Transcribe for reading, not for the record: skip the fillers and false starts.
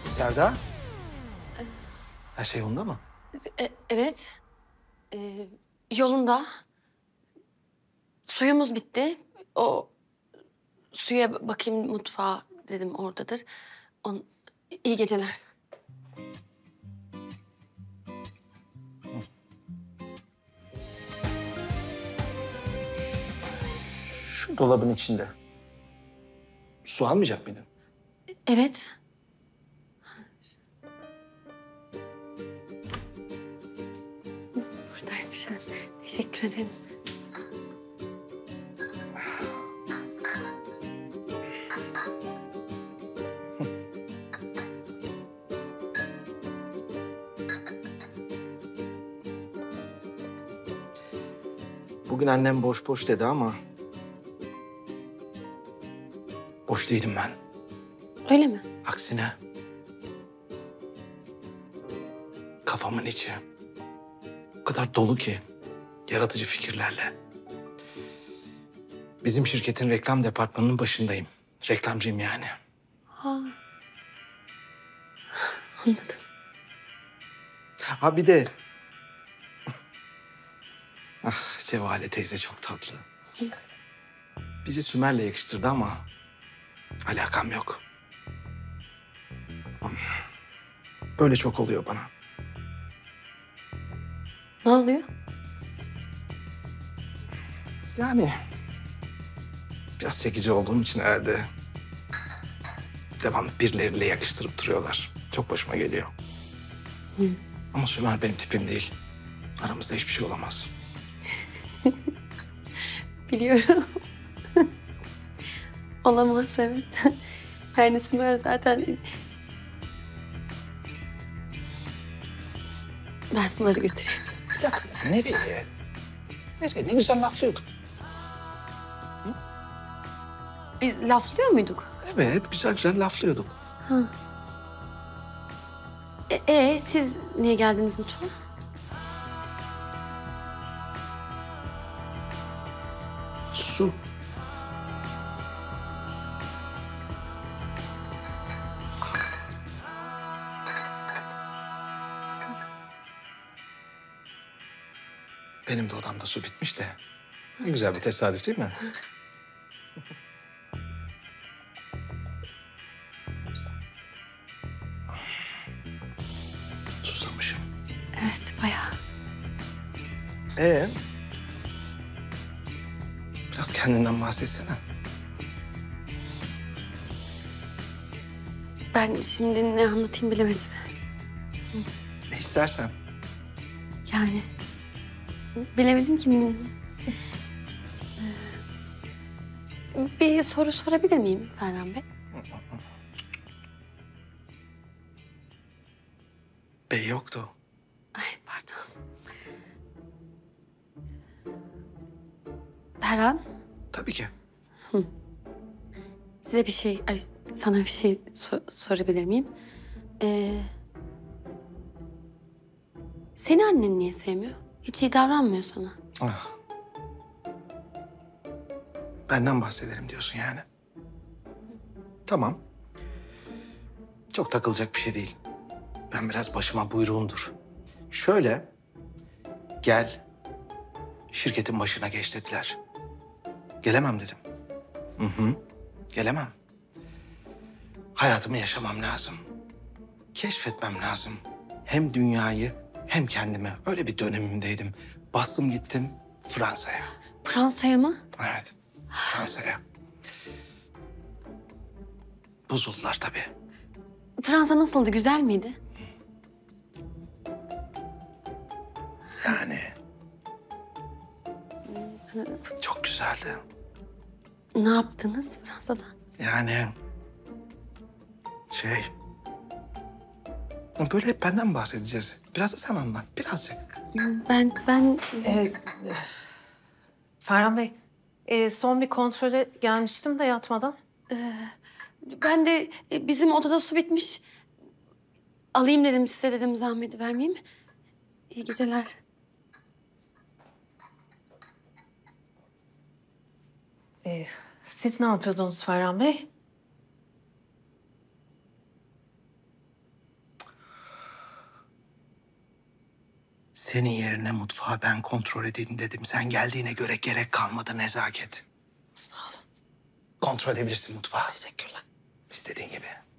Selda, her şey yolunda mı? Evet. Yolunda. Suyumuz bitti. O suya bakayım mutfağa dedim oradadır. İyi geceler. Şu dolabın içinde. Su almayacak mıydın? Evet. Buradaymış. Teşekkür ederim. Bugün annem boş boş dedi ama... boş değilim ben. Öyle mi? Aksine... kafamın içi o kadar dolu ki yaratıcı fikirlerle. Bizim şirketin reklam departmanının başındayım. Reklamcıyım yani. Ha. Anladım. Ha bir de... ah Cevale teyze çok tatlı. Bizi Sümer'le yakıştırdı ama alakam yok. Böyle çok oluyor bana. Ne oluyor? Yani biraz çekici olduğum için herhalde devamlı birileriyle yakıştırıp duruyorlar. Çok başıma geliyor. Hı. Ama Sümer benim tipim değil. Aramızda hiçbir şey olamaz. Biliyorum. Olamaz evet. Yani Sümer zaten... Ben suları götüreyim. Bir dakika, nereye? Nereye? Ne güzel laflıyorduk. Biz laflıyor muyduk? Evet, güzel güzel laflıyorduk. Ha. Siz niye geldiniz mutfağa? Su. Benim de odamda su bitmiş de. Ne güzel bir tesadüf değil mi? Susamışım. Evet bayağı. Ee? Biraz kendinden bahsetsene. Ben şimdi ne anlatayım bilemedim. Ne istersen. Yani bilemedim ki. Bir soru sorabilir miyim Ferhan Bey? Bey yoktu. Ay pardon. Ferhan, Tabii ki. size bir şey, sana bir şey sorabilir miyim? Seni annen niye sevmiyor? Hiç iyi davranmıyor sana. Ah. Benden bahsedelim diyorsun yani. Tamam. Çok takılacak bir şey değil. Ben biraz başıma buyruğumdur. Şöyle, gel, şirketin başına geç dediler. Gelemem dedim. Hı hı, gelemem. Hayatımı yaşamam lazım. Keşfetmem lazım. Hem dünyayı hem kendimi. Öyle bir dönemimdeydim. Bastım gittim Fransa'ya. Fransa'ya mı? Evet, Fransa'ya. Bozuldular tabii. Fransa nasıldı, güzel miydi? Yani çok güzeldi. Ne yaptınız Fransa'da? Yani böyle hep benden mi bahsedeceğiz? Biraz da sen anlat, birazcık. Ben Ferhan Bey, son bir kontrole gelmiştim de yatmadan. ben de bizim odada su bitmiş. Alayım dedim size dedim zahmeti vermeyeyim. İyi geceler. Siz ne yapıyordunuz Ferhan Bey? Senin yerine mutfağı ben kontrol edeyim dedim. Sen geldiğine göre gerek kalmadı nezaket. Sağ olun. Kontrol edebilirsin mutfağı. Teşekkürler. İstediğin gibi.